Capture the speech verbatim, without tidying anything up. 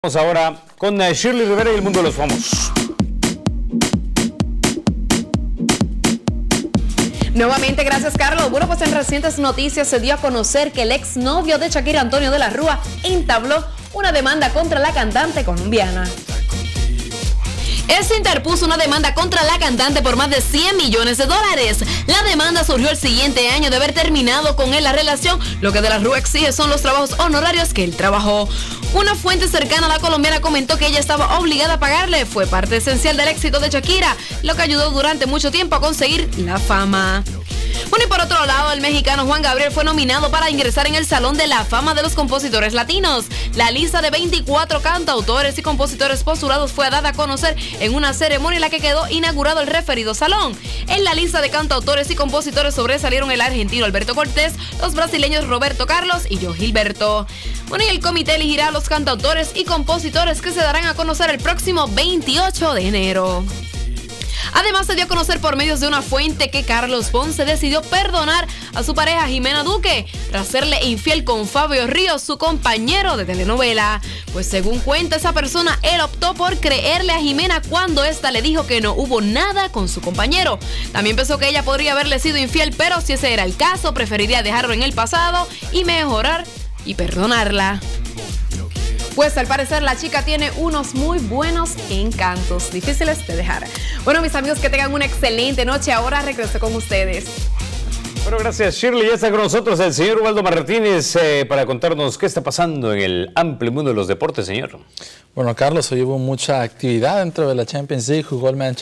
Vamos ahora con Shirley Rivera y el mundo de los famosos. Nuevamente, gracias Carlos. Bueno, pues en recientes noticias se dio a conocer que el exnovio de Shakira, Antonio de la Rúa, entabló una demanda contra la cantante colombiana. Este interpuso una demanda contra la cantante por más de cien millones de dólares. La demanda surgió el siguiente año de haber terminado con él la relación. Lo que de la Rúa exige son los trabajos honorarios que él trabajó. Una fuente cercana a la colombiana comentó que ella estaba obligada a pagarle. Fue parte esencial del éxito de Shakira, lo que ayudó durante mucho tiempo a conseguir la fama. Bueno, y por otro lado, el mexicano Juan Gabriel fue nominado para ingresar en el Salón de la Fama de los Compositores Latinos. La lista de veinticuatro cantautores y compositores postulados fue dada a conocer en una ceremonia en la que quedó inaugurado el referido salón. En la lista de cantautores y compositores sobresalieron el argentino Alberto Cortés, los brasileños Roberto Carlos y João Gilberto. Bueno, y el comité elegirá a los cantautores y compositores que se darán a conocer el próximo veintiocho de enero. Además, se dio a conocer por medios de una fuente que Carlos Ponce decidió perdonar a su pareja Jimena Duque tras serle infiel con Fabio Ríos, su compañero de telenovela. Pues según cuenta esa persona, él optó por creerle a Jimena cuando ésta le dijo que no hubo nada con su compañero. También pensó que ella podría haberle sido infiel, pero si ese era el caso, preferiría dejarlo en el pasado y mejorar y perdonarla. Pues al parecer la chica tiene unos muy buenos encantos, difíciles de dejar. Bueno, mis amigos, que tengan una excelente noche. Ahora regreso con ustedes. Bueno, gracias Shirley. Ya está con nosotros el señor Waldo Martínez eh, para contarnos qué está pasando en el amplio mundo de los deportes, señor. Bueno, Carlos, hoy hubo mucha actividad dentro de la Champions League, jugó el Manchester